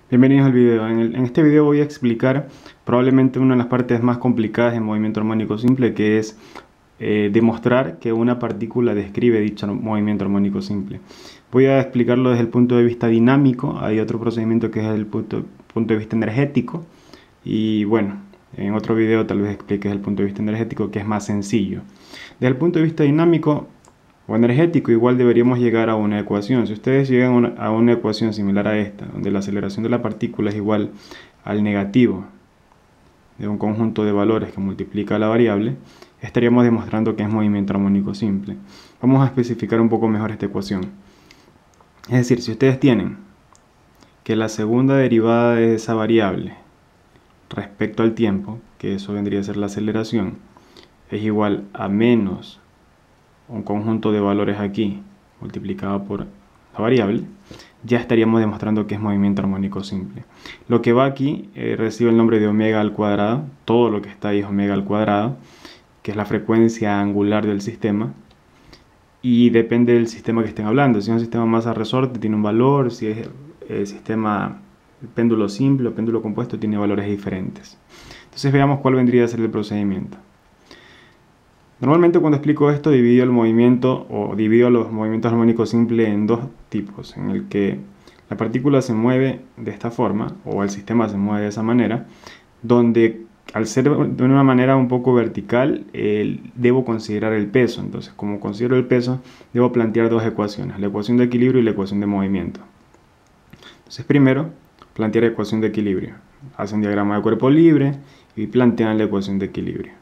Bienvenidos al video. En este video voy a explicar probablemente una de las partes más complicadas del movimiento armónico simple, que es demostrar que una partícula describe dicho movimiento armónico simple. Voy a explicarlo desde el punto de vista dinámico. Hay otro procedimiento que es el punto de vista energético, y bueno, en otro video tal vez explique desde el punto de vista energético, que es más sencillo. Desde el punto de vista dinámico o energético, igual deberíamos llegar a una ecuación. Si ustedes llegan a una ecuación similar a esta, donde la aceleración de la partícula es igual al negativo de un conjunto de valores que multiplica la variable, estaríamos demostrando que es movimiento armónico simple. Vamos a especificar un poco mejor esta ecuación. Es decir, si ustedes tienen que la segunda derivada de esa variable respecto al tiempo, que eso vendría a ser la aceleración, es igual a menos un conjunto de valores aquí multiplicado por la variable, ya estaríamos demostrando que es movimiento armónico simple. Lo que va aquí recibe el nombre de omega al cuadrado. Todo lo que está ahí es omega al cuadrado, que es la frecuencia angular del sistema, y depende del sistema que estén hablando. Si es un sistema masa-resorte tiene un valor, si es el sistema péndulo simple o péndulo compuesto tiene valores diferentes. Entonces veamos cuál vendría a ser el procedimiento. Normalmente cuando explico esto divido el movimiento o divido los movimientos armónicos simples en dos tipos, en el que la partícula se mueve de esta forma o el sistema se mueve de esa manera, donde al ser de una manera un poco vertical debo considerar el peso. Entonces, como considero el peso, debo plantear dos ecuaciones, la ecuación de equilibrio y la ecuación de movimiento. Entonces primero plantear la ecuación de equilibrio. Hacen un diagrama de cuerpo libre y plantean la ecuación de equilibrio.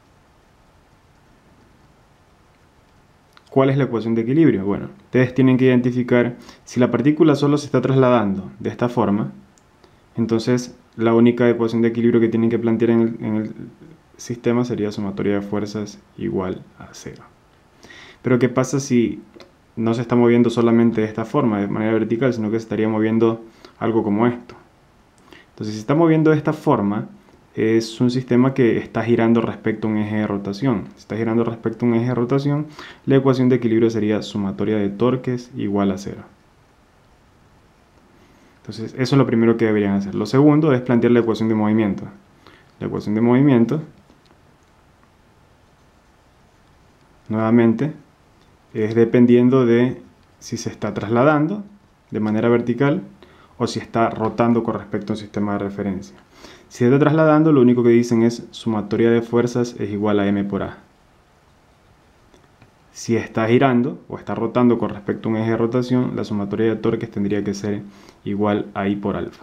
¿Cuál es la ecuación de equilibrio? Bueno, ustedes tienen que identificar si la partícula solo se está trasladando de esta forma, entonces la única ecuación de equilibrio que tienen que plantear en el sistema sería sumatoria de fuerzas igual a 0. Pero ¿qué pasa si no se está moviendo solamente de esta forma, de manera vertical, sino que se estaría moviendo algo como esto? Entonces, si se está moviendo de esta forma, es un sistema que está girando respecto a un eje de rotación. Si está girando respecto a un eje de rotación, la ecuación de equilibrio sería sumatoria de torques igual a 0. Entonces, eso es lo primero que deberían hacer. Lo segundo es plantear la ecuación de movimiento. La ecuación de movimiento, nuevamente, es dependiendo de si se está trasladando de manera vertical o si está rotando con respecto a un sistema de referencia. Si se está trasladando, lo único que dicen es sumatoria de fuerzas es igual a m por a. Si está girando o está rotando con respecto a un eje de rotación, la sumatoria de torques tendría que ser igual a I por alfa.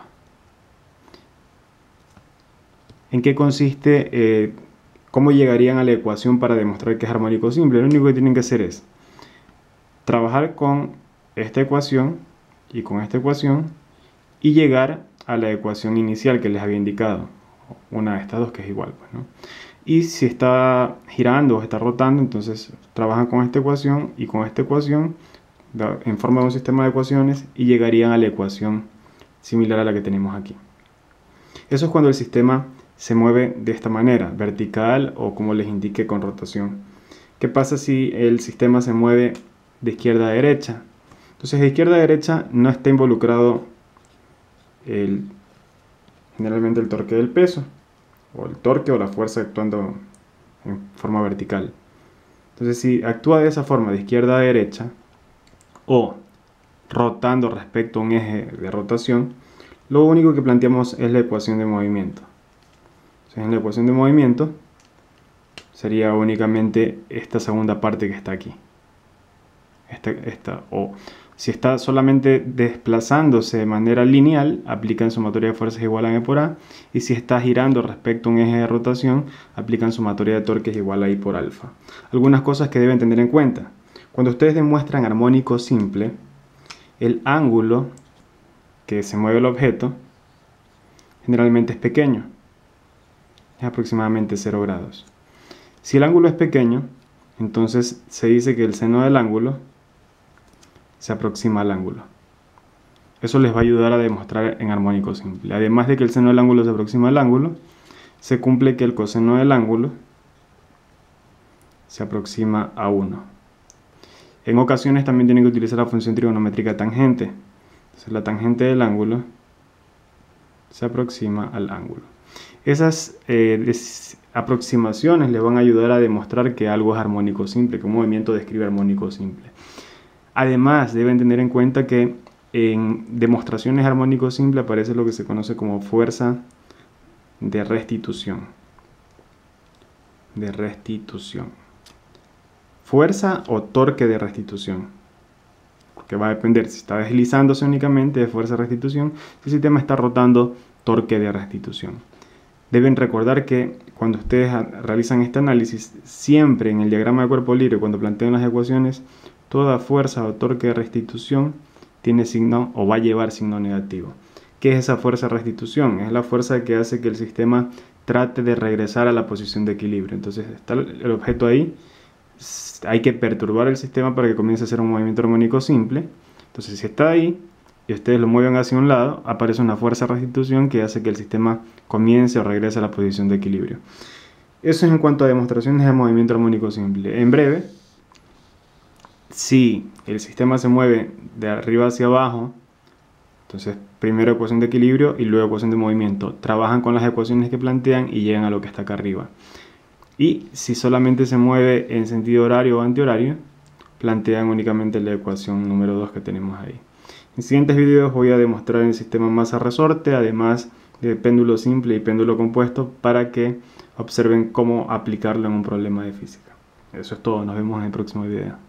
¿En qué consiste? ¿Cómo llegarían a la ecuación para demostrar que es armónico simple? Lo único que tienen que hacer es trabajar con esta ecuación y con esta ecuación y llegar a la ecuación inicial que les había indicado, una de estas dos que es igual, pues, ¿no? Y si está girando o está rotando, entonces trabajan con esta ecuación y con esta ecuación en forma de un sistema de ecuaciones y llegarían a la ecuación similar a la que tenemos aquí. Eso es cuando el sistema se mueve de esta manera, vertical o como les indique con rotación. ¿Qué pasa si el sistema se mueve de izquierda a derecha? Entonces de izquierda a derecha no está involucrado generalmente el torque del peso, o el torque o la fuerza actuando en forma vertical. Entonces si actúa de esa forma, de izquierda a derecha, o rotando respecto a un eje de rotación, lo único que planteamos es la ecuación de movimiento. Entonces en la ecuación de movimiento sería únicamente esta segunda parte que está aquí. O si está solamente desplazándose de manera lineal, aplican sumatoria de fuerzas igual a m por a, y si está girando respecto a un eje de rotación, aplican sumatoria de torques igual a I por alfa. Algunas cosas que deben tener en cuenta. Cuando ustedes demuestran armónico simple, el ángulo que se mueve el objeto generalmente es pequeño, es aproximadamente 0 grados. Si el ángulo es pequeño, entonces se dice que el seno del ángulo se aproxima al ángulo. Eso les va a ayudar a demostrar en armónico simple. Además de que el seno del ángulo se aproxima al ángulo, se cumple que el coseno del ángulo se aproxima a 1. En ocasiones también tienen que utilizar la función trigonométrica tangente. Entonces la tangente del ángulo se aproxima al ángulo. Esas aproximaciones le van a ayudar a demostrar que algo es armónico simple, que un movimiento describe armónico simple. Además, deben tener en cuenta que en demostraciones armónico simple aparece lo que se conoce como fuerza de restitución. Fuerza o torque de restitución. Porque va a depender si está deslizándose únicamente de fuerza de restitución, si el sistema está rotando, torque de restitución. Deben recordar que cuando ustedes realizan este análisis, siempre en el diagrama de cuerpo libre, cuando plantean las ecuaciones, toda fuerza o torque de restitución tiene signo o va a llevar signo negativo. ¿Qué es esa fuerza de restitución? Es la fuerza que hace que el sistema trate de regresar a la posición de equilibrio. Entonces está el objeto ahí, hay que perturbar el sistema para que comience a hacer un movimiento armónico simple. Entonces si está ahí y ustedes lo mueven hacia un lado, aparece una fuerza de restitución que hace que el sistema comience o regrese a la posición de equilibrio. Eso es en cuanto a demostraciones de movimiento armónico simple. En breve, si el sistema se mueve de arriba hacia abajo, entonces primero ecuación de equilibrio y luego ecuación de movimiento. Trabajan con las ecuaciones que plantean y llegan a lo que está acá arriba. Y si solamente se mueve en sentido horario o antihorario, plantean únicamente la ecuación número 2 que tenemos ahí. En siguientes videos voy a demostrar el sistema masa-resorte, además de péndulo simple y péndulo compuesto, para que observen cómo aplicarlo en un problema de física. Eso es todo, nos vemos en el próximo video.